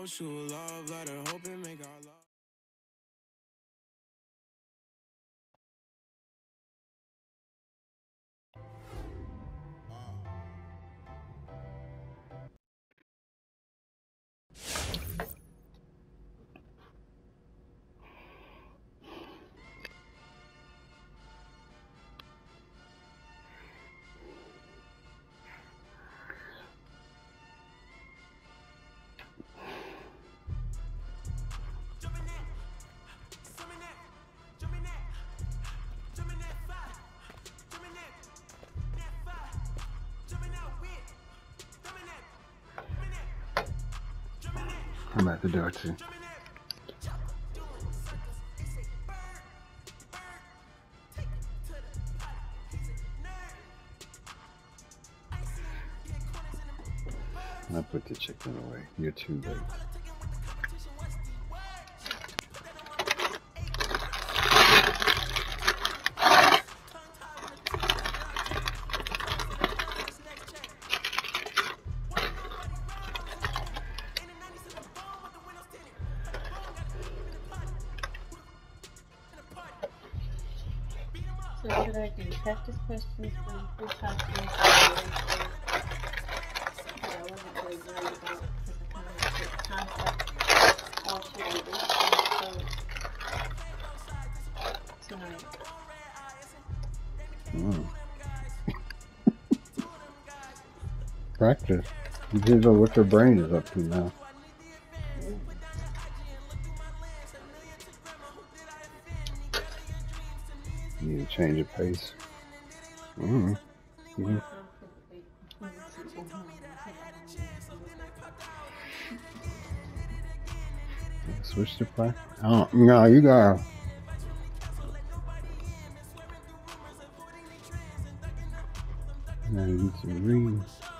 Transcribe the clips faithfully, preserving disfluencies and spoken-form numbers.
shoot love letter, hoping make our love. I'm at the door too. I put the chicken away. You're too late. So what should I do? Practice questions from free costumes. I wasn't really worried about the concept. All should I do? So tonight. Mm. Practice. You did know what your brain is up to now. You need to change your pace. Mm-hmm. Mm-hmm. Switch to practice. Oh, no, you gotta. Now you need to read.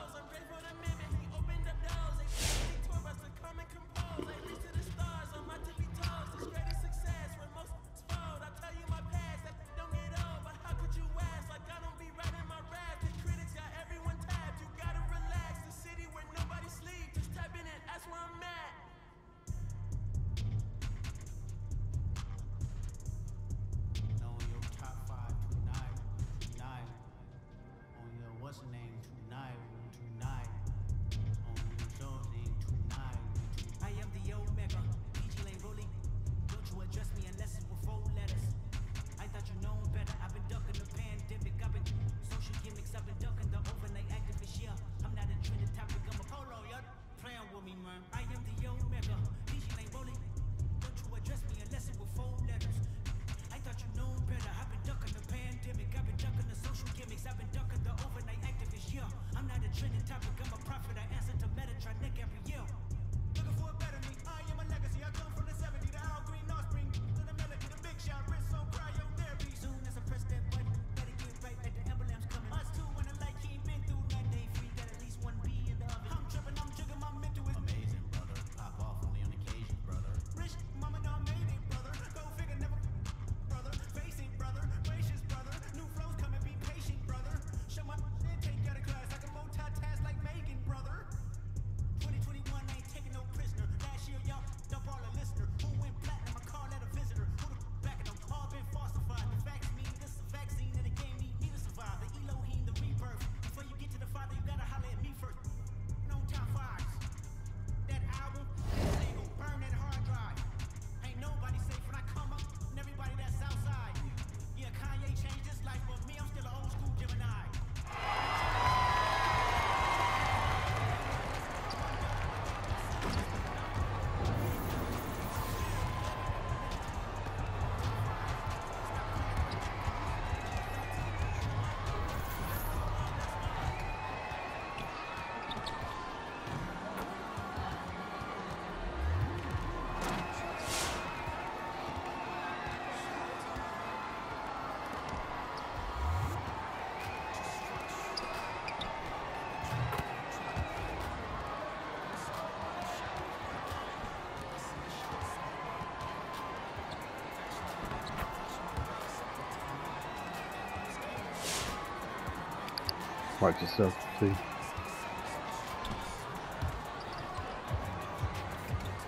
Watch yourself, see.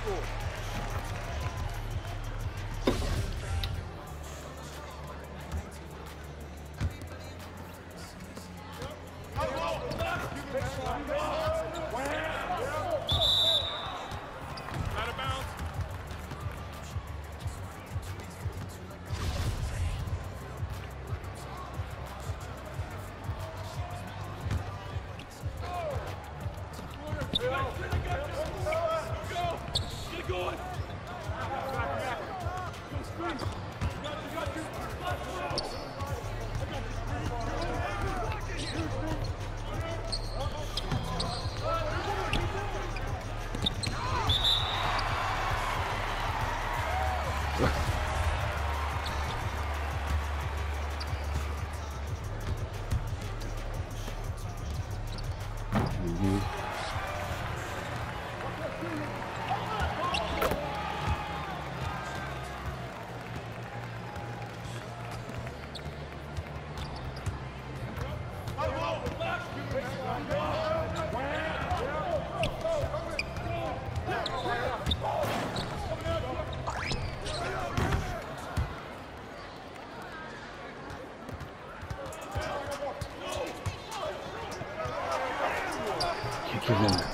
Kick it in.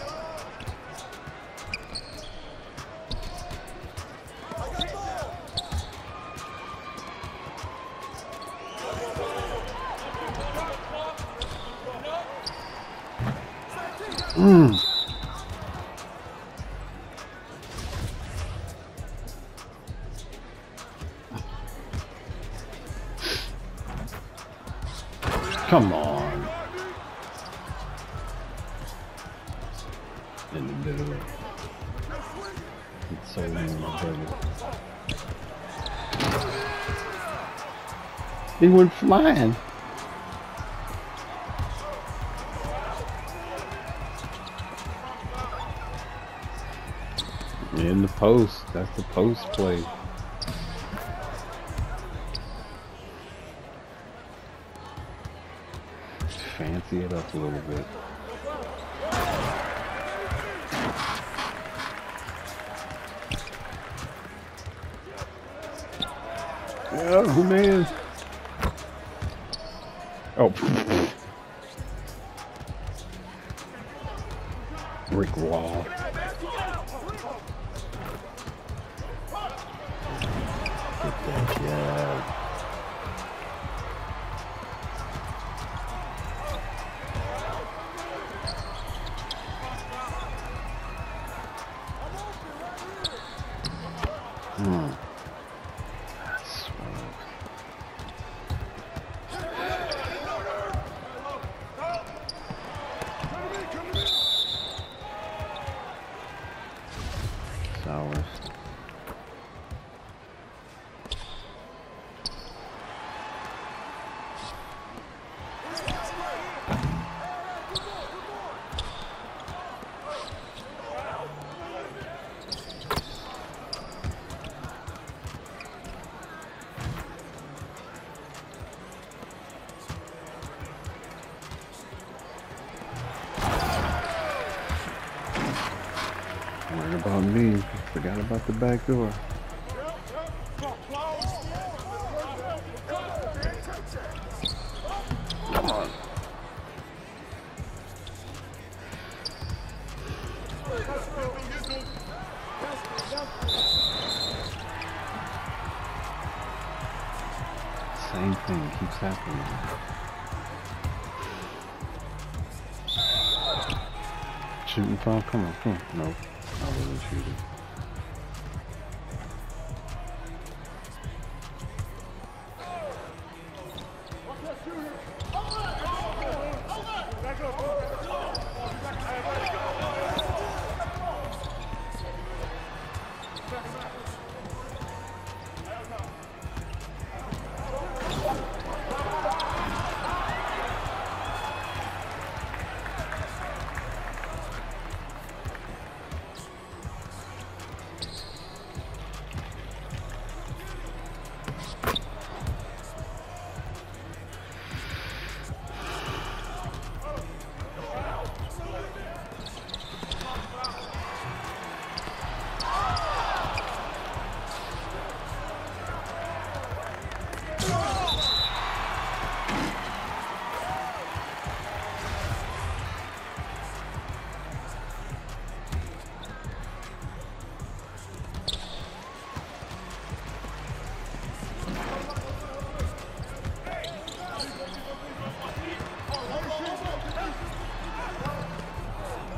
Mm. Come on. In the middle. It's so in my brother. He went flying. In the post. That's the post play. Fancy it up a little bit. Oh man. Oh. Brick wall. Get that jab. Hmm. Sours. Worried about me. Forgot about the back door. Come on. Same thing keeps happening. Shooting foul? Come on, come on. Nope. I wasn't shooting.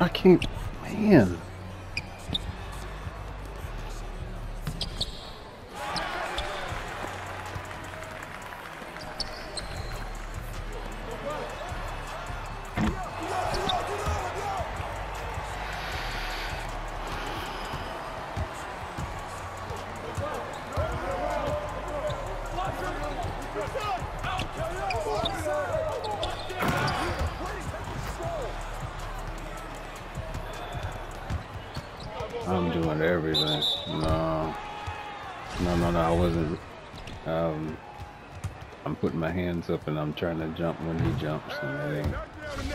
I can't, man. I'm doing everything. No, no, no, no. I wasn't. Um, I'm putting my hands up and I'm trying to jump when he jumps, and that ain't.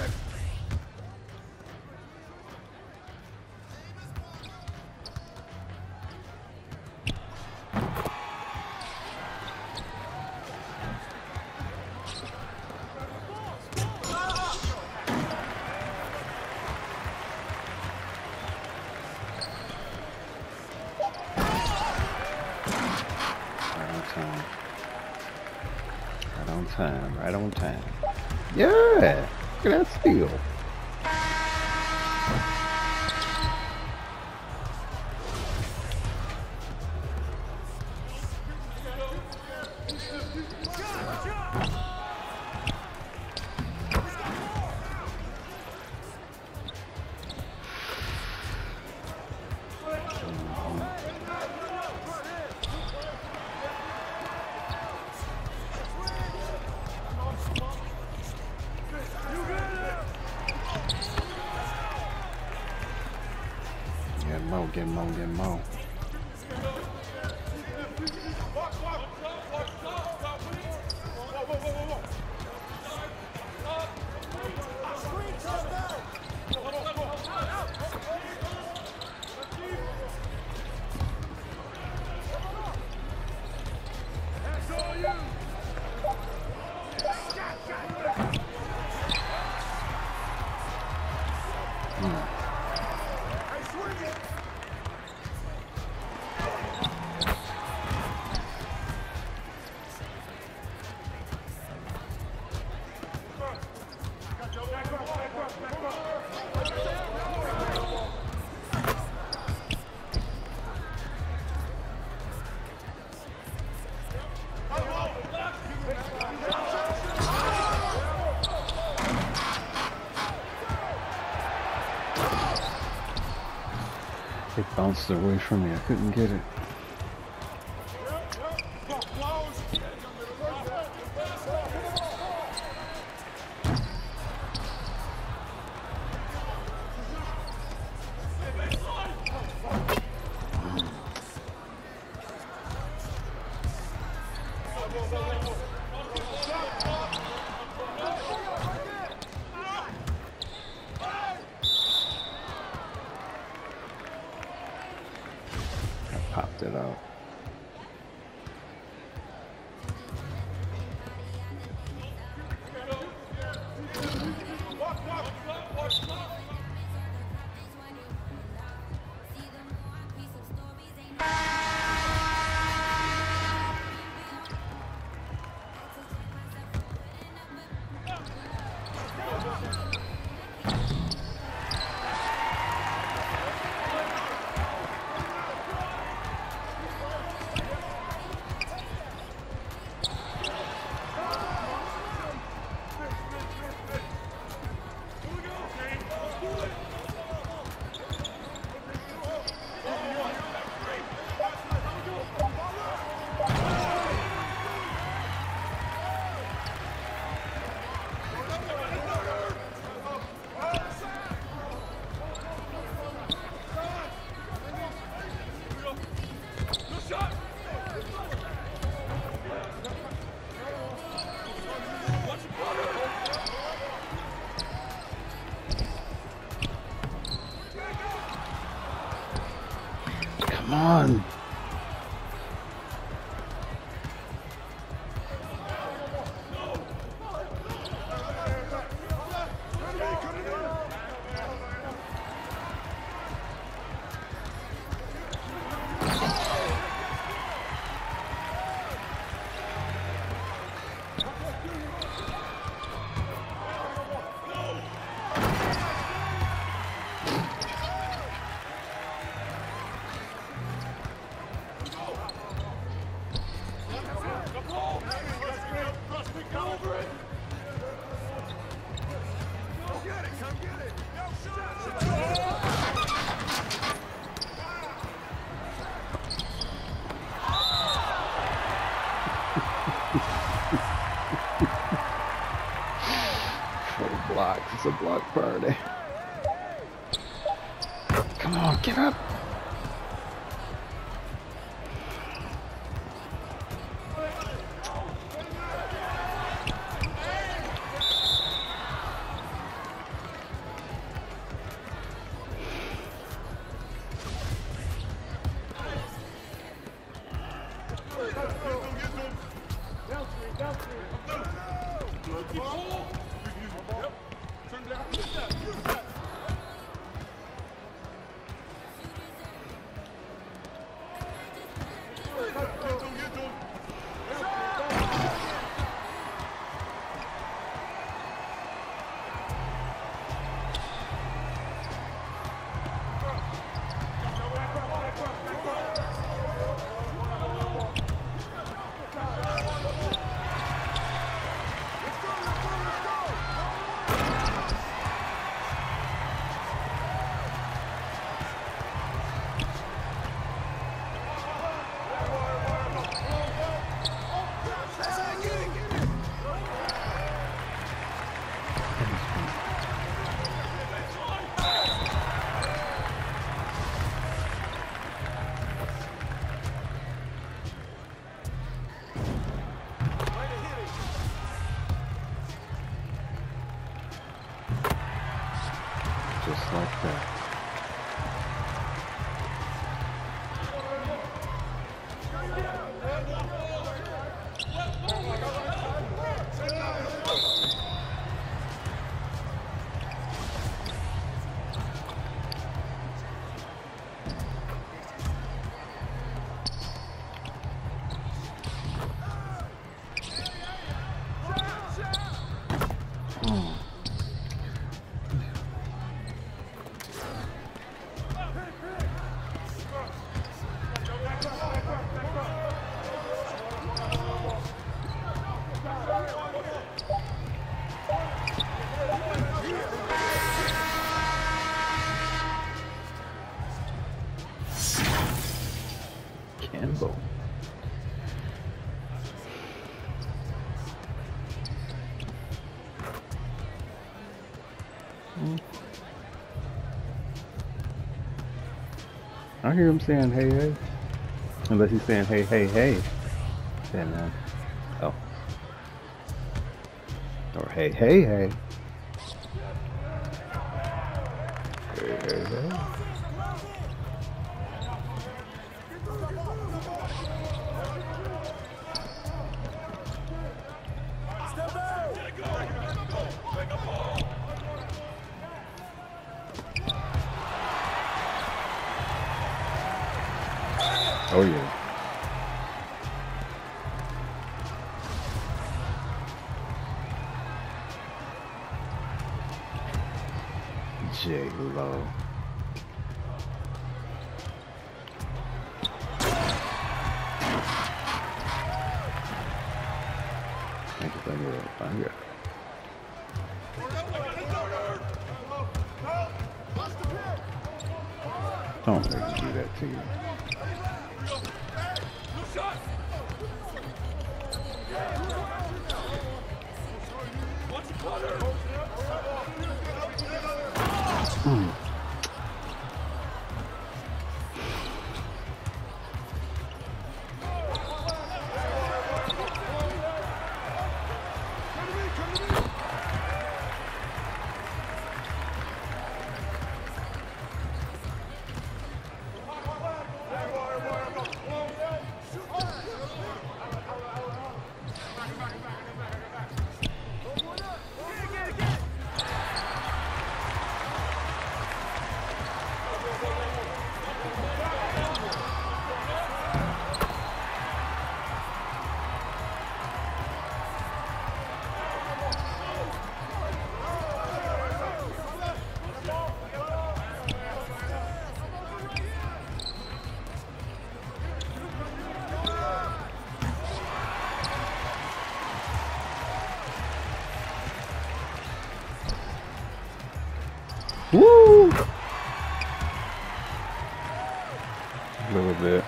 Right on time, right on time. Yeah, look at that steal. Get more, get more, get more. It bounced away from me. I couldn't get it. Popped it out. Come on. It's a block party. Come on, get up. Just like that. Campbell. Mm. I hear him saying hey hey. Unless he's saying hey hey hey. Then uh, oh. Or hey hey hey. Hey hey hey. Oh yeah. J Lo. Thank you, thank you, thank you. Don't make me do that to you. Mm. Woo! A little bit.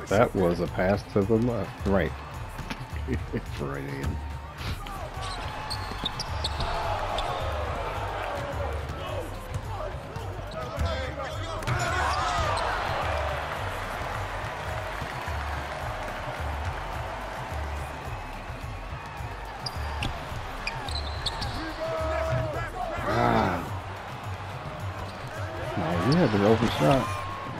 That was a pass to the left, right. Right in. Ah. No, you had the open shot.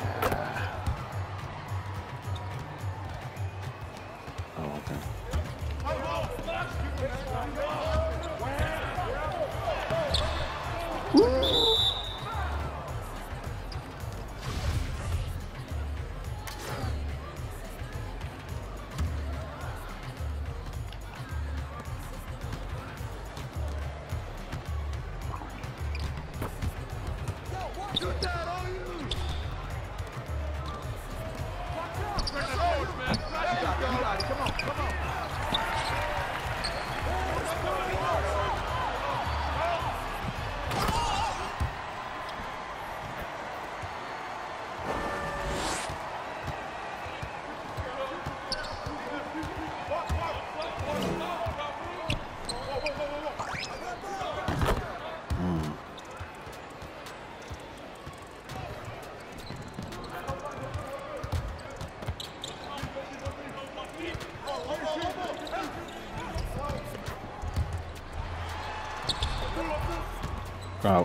Out.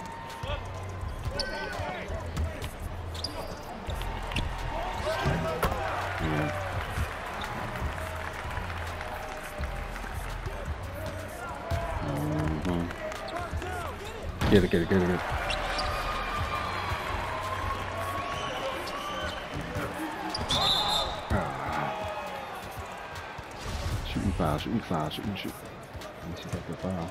Yeah. Mm-hmm. Get it, get it, get it, get it. Ah. Shooting foul, shooting foul, shooting, shoot. At least you got the foul.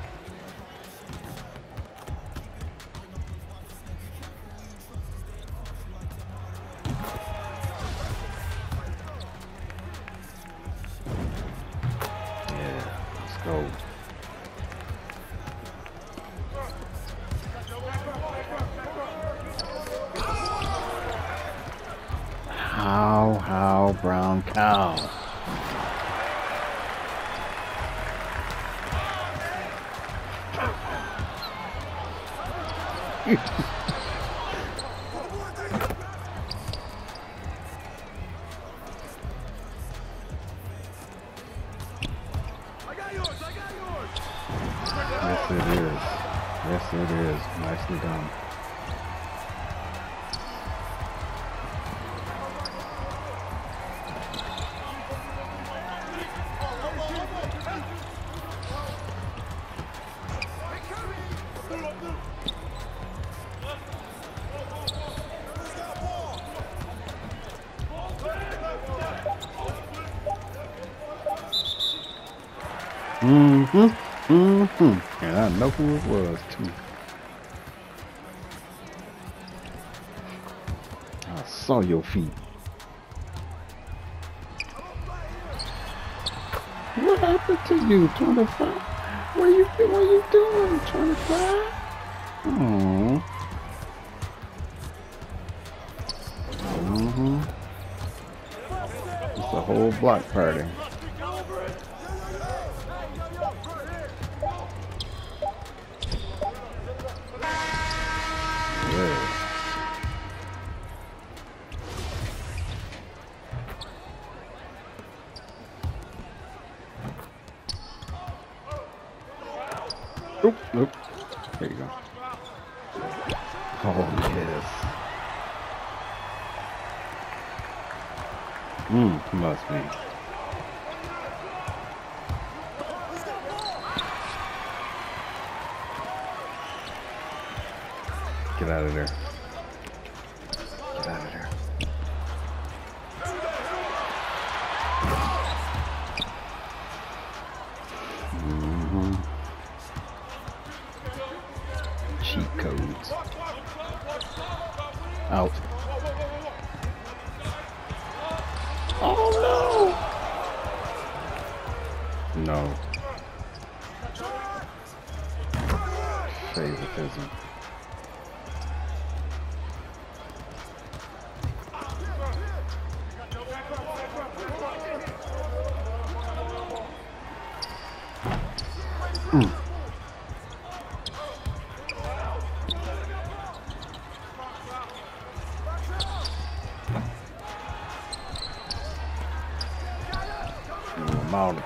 Go. How, how, brown cow. Yes, it is. Yes, it is. Nicely done. Mm-hmm. Mm-hmm. And I know who it was, too. I saw your feet. What happened to you, twenty-five? What are you, what are you doing, twenty-five? Aww. Mm-hmm. It's a whole block party. Oop, oop. There you go. Oh, yes. Mmm, must be. Get out of there. Get out of there. Mm-hmm. Cheat codes. Out. Oh no! No. Favoritism. Mountain.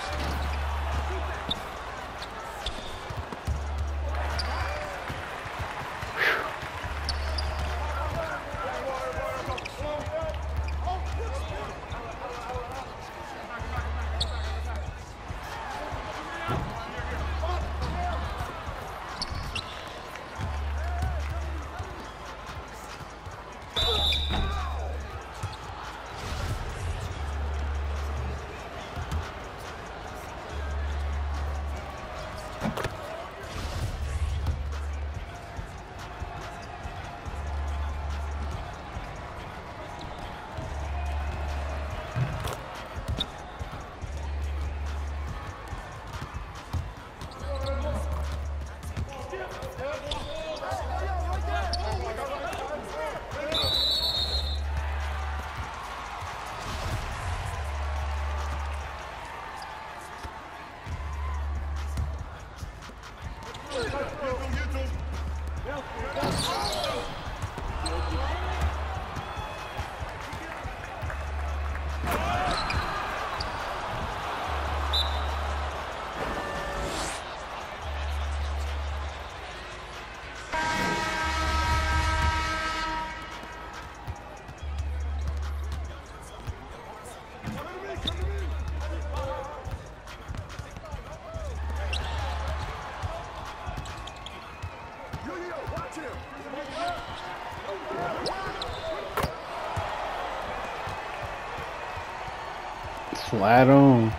Slide on.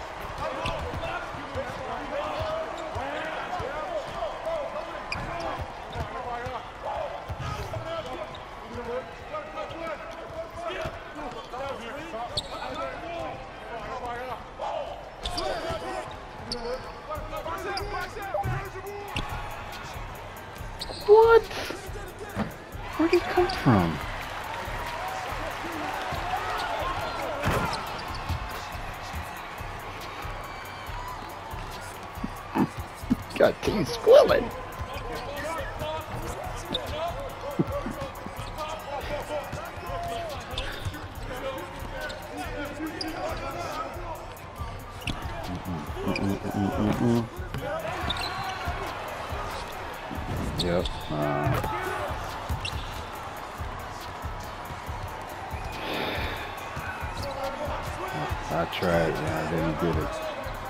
What? Where'd he come from? Got teeth squilling. Yep. Uh, I tried, yeah, I didn't get it.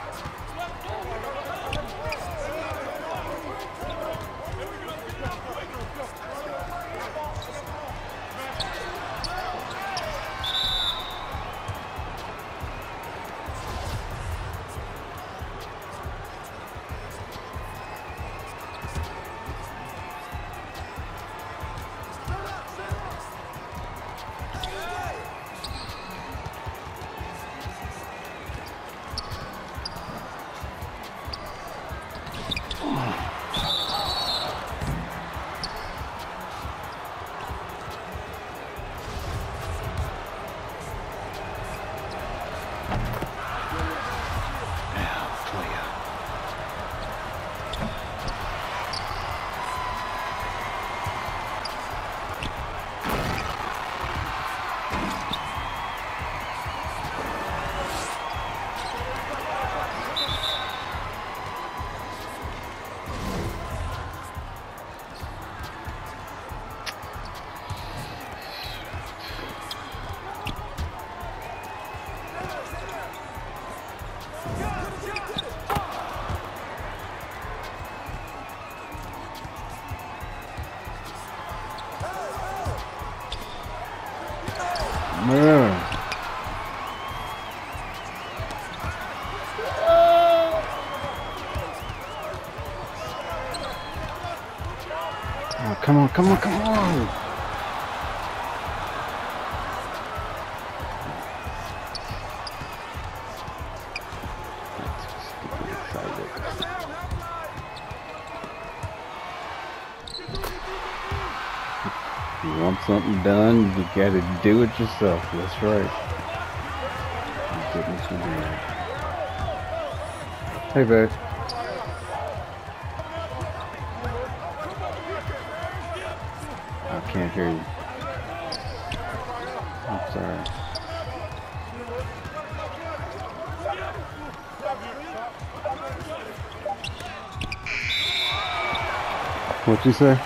Man. Oh, come on, come on, come on. You want something done, you gotta do it yourself. That's right. Hey, babe. can't hear you. I'm sorry. What you say?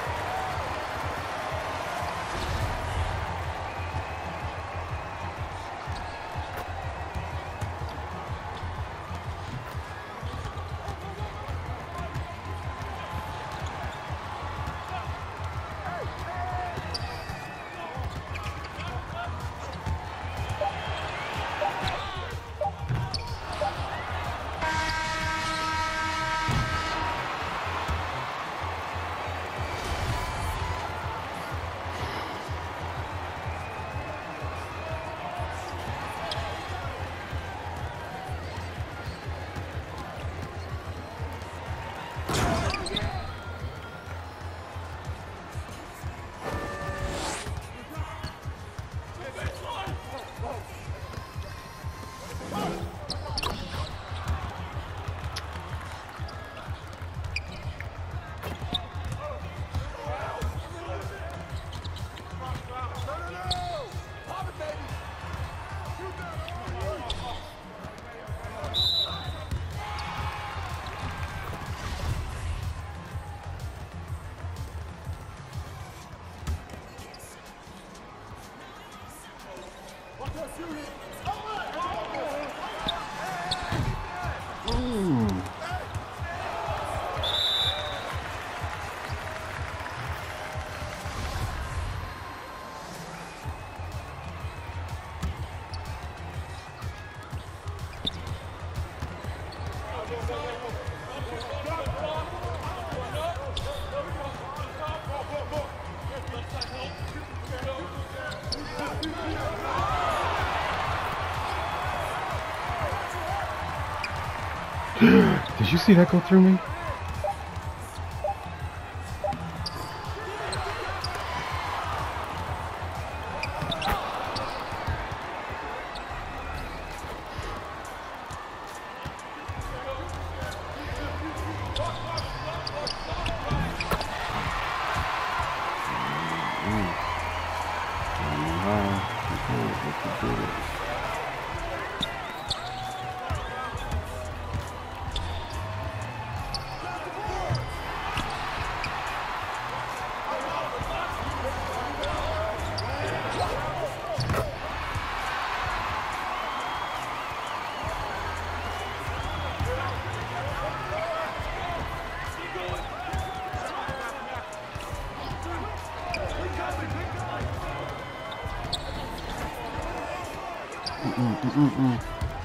Did you see that go through me? Mm-mm, mm-mm, mm.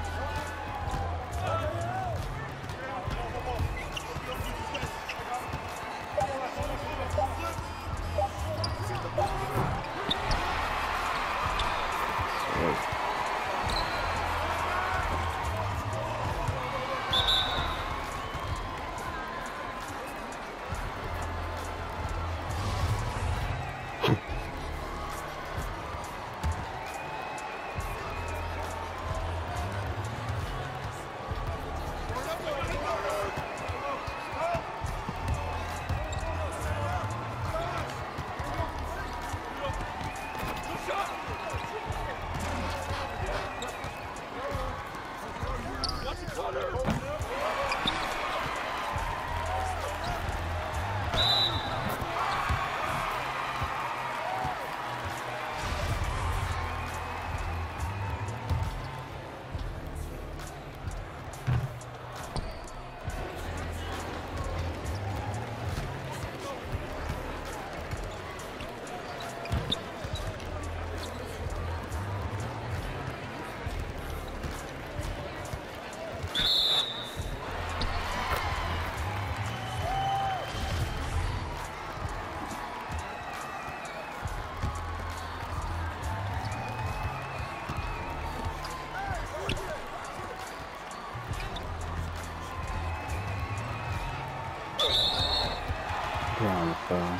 Ground foul.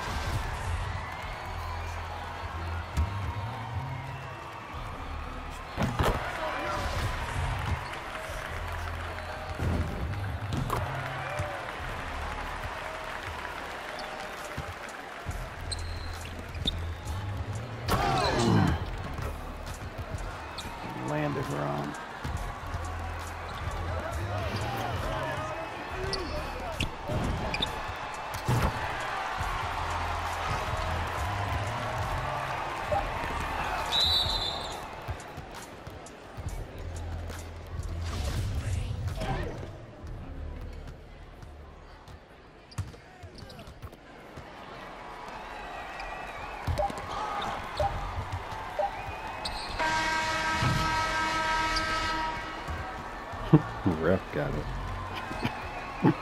Ref got it. Let's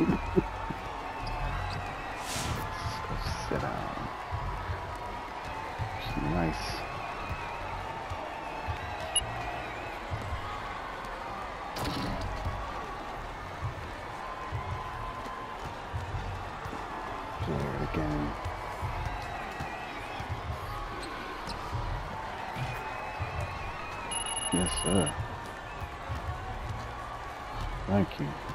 go sit down. Nice. Play it again. Yes, sir. Thank you.